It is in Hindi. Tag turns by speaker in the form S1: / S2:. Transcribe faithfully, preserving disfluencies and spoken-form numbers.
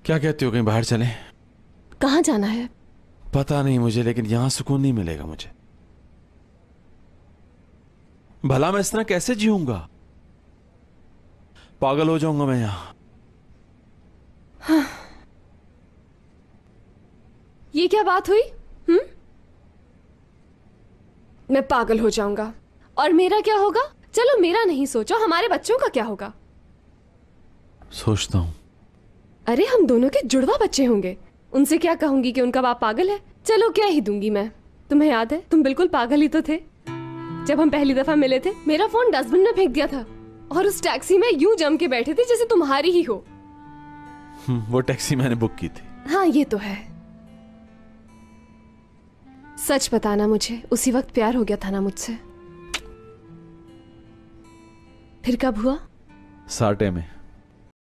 S1: क्या कहती हो, कहीं बाहर चलें?
S2: कहाँ जाना है?
S1: पता नहीं मुझे, लेकिन यहां सुकून नहीं मिलेगा मुझे। भला मैं इस तरह कैसे जीऊंगा? पागल हो जाऊंगा मैं यहां।
S2: हाँ। ये क्या बात हुई? हम्म? मैं पागल हो जाऊंगा और मेरा क्या होगा? चलो मेरा नहीं सोचो, हमारे बच्चों का क्या होगा?
S1: सोचता हूं।
S2: अरे हम दोनों के जुड़वा बच्चे होंगे। उनसे क्या कहूंगी कि उनका बाप पागल है? चलो क्या ही दूंगी मैं। तुम्हें याद है, तुम बिल्कुल पागल ही तो थे जब हम पहली दफा मिले थे। मेरा फोन डस्टबिन में फेंक दिया था और उस टैक्सी में यूं जम के बैठे थे जैसे तुम्हारी ही हो।
S1: वो टैक्सी मैंने बुक की थी।
S2: हाँ ये तो है। सच बताना मुझे, उसी वक्त प्यार हो गया था ना मुझसे? फिर कब हुआ?
S1: साटे में।